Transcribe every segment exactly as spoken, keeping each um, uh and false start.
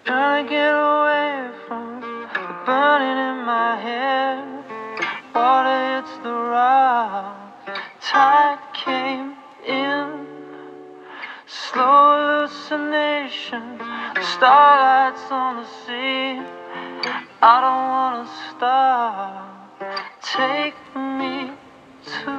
Trying to get away from the burning in my head. Water hits the rock, tide came in. Slow hallucination, starlights on the sea. I don't wanna stop, take me to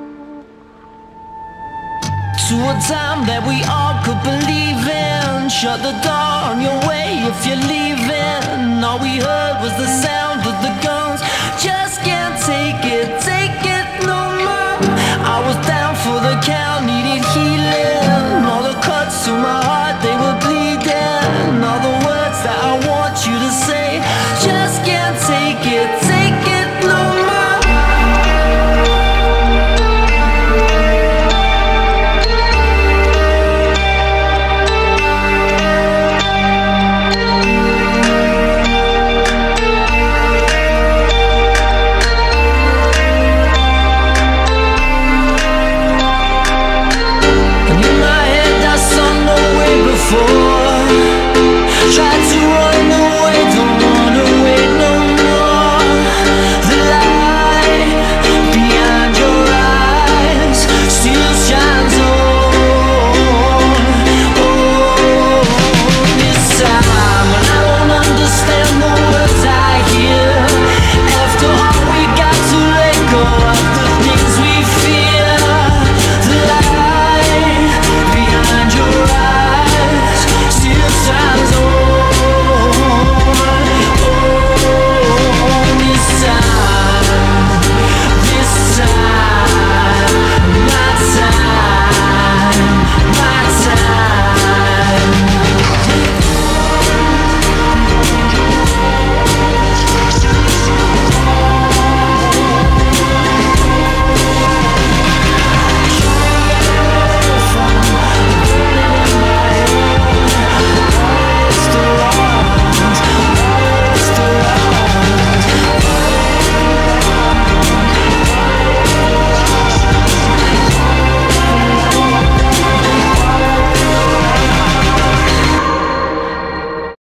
To a time that we all could believe in. Shut the door on your way if you're leaving. All we heard was the sound of the guns. Just get